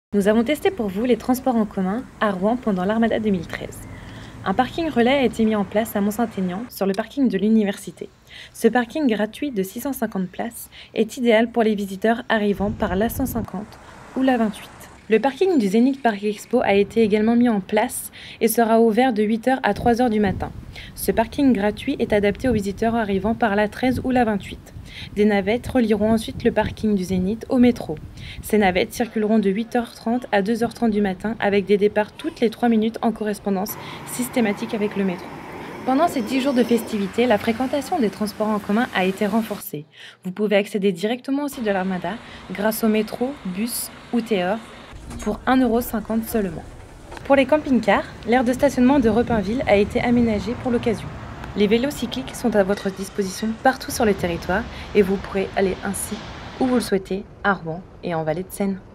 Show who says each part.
Speaker 1: Nous avons testé pour vous les transports en commun à Rouen pendant l'Armada 2013. Un parking relais a été mis en place à Mont-Saint-Aignan sur le parking de l'université. Ce parking gratuit de 650 places est idéal pour les visiteurs arrivant par l'A150 ou l'A28. Le parking du Zénith Parc Expo a été également mis en place et sera ouvert de 8 h à 3 h du matin. Ce parking gratuit est adapté aux visiteurs arrivant par l'A13 ou l'A28. Des navettes relieront ensuite le parking du Zénith au métro. Ces navettes circuleront de 8 h 30 à 2 h 30 du matin avec des départs toutes les 3 minutes en correspondance systématique avec le métro. Pendant ces 10 jours de festivités, la fréquentation des transports en commun a été renforcée. Vous pouvez accéder directement au site de l'Armada grâce au métro, bus ou TER pour 1,50 € seulement. Pour les camping-cars, l'aire de stationnement de Repinville a été aménagée pour l'occasion. Les vélos cycliques sont à votre disposition partout sur le territoire et vous pourrez aller ainsi où vous le souhaitez, à Rouen et en Vallée de Seine.